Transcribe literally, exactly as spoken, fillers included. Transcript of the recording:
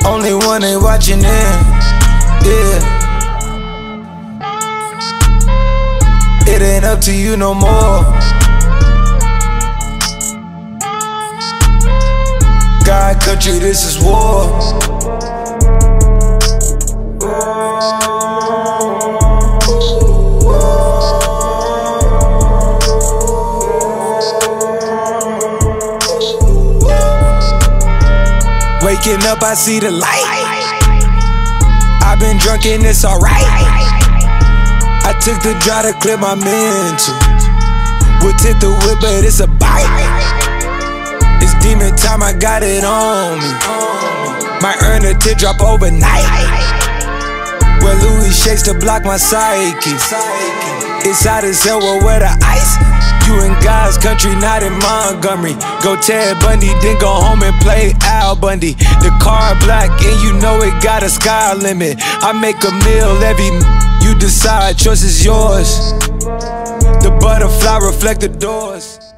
Only one they watching in, yeah. It ain't up to you no more. God, country, this is war. Waking up, I see the light. I've been drunk and it's alright. I took the drive to clear my mental. Would tip the whip, but it's a bite. It's demon time, I got it on me. Might earn a teardrop overnight. Where Louis shakes to block my psyche. It's hot as hell, well, where the ice? You in God's country, not in Montgomery. Go Ted Bundy, then go home and play Al Bundy. The car black and you know it got a sky limit. I make a meal every, you decide, choice is yours. The butterfly reflect the doors.